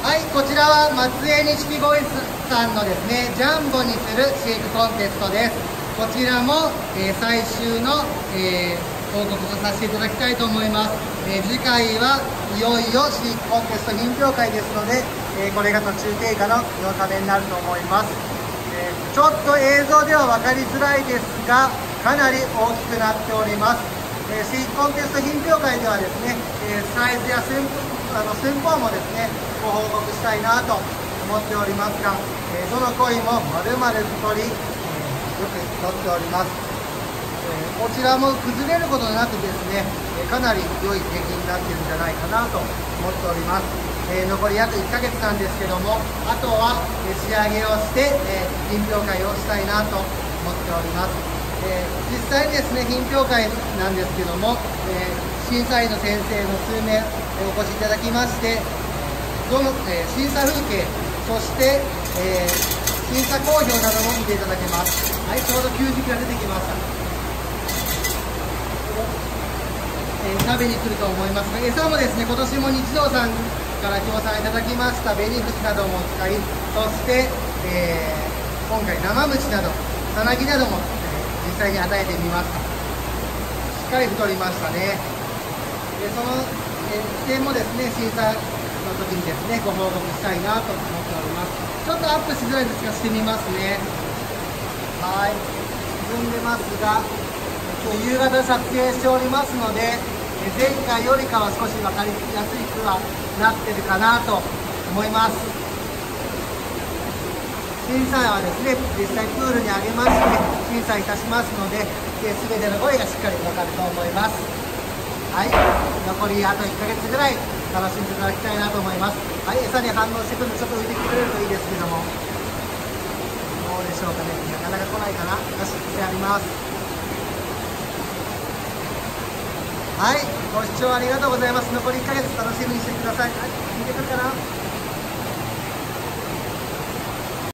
はい、こちらは松江錦鯉さんのですね、ジャンボにする飼育コンテストです。こちらも、最終の、報告とさせていただきたいと思います。次回はいよいよ飼育コンテスト品評会ですので、これが途中経過の8日目になると思います。ちょっと映像では分かりづらいですが、かなり大きくなっております。飼育コンテスト品評会ではですね、サイズや寸法もですね、ご報告したいなと思っておりますが、どの鯉も丸々太り、よく取っております。こちらも崩れることなくですね、かなり良い出来になっているんじゃないかなと思っております。残り約1ヶ月なんですけども、あとは仕上げをして、品評会をしたいなと思っております。実際にですね、品評会なんですけども、審査員の先生の数名お越しいただきまして、審査風景、そして、審査公表なども見ていただけます。はい、ちょうど給食が出てきました。食べに来ると思いますが、餌もですね、今年も日堂さんから協賛いただきました紅富士なども使い、そして、今回生虫など、さなぎなども、実際に与えてみました。しっかり太りましたね。その規定もですね、審査の時にですね、ご報告したいなと思っております。ちょっとアップしづらいですが、してみますね。はい、進んでますが、今日夕方撮影しておりますので、前回よりかは少し分かりやすいくはなってるかなと思います。審査はですね、実際プールにあげまして審査いたしますので、全ての声がしっかり分かると思います。はい、残りあと1ヶ月ぐらい楽しんでいただきたいなと思います。はい、餌に反応してくるのでちょっと浮いてきてくれるといいですけども、どうでしょうかね。なかなか来ないかな。よし、してやります。はい、ご視聴ありがとうございます。残り1ヶ月楽しみにしてください。はい、見てくるかな。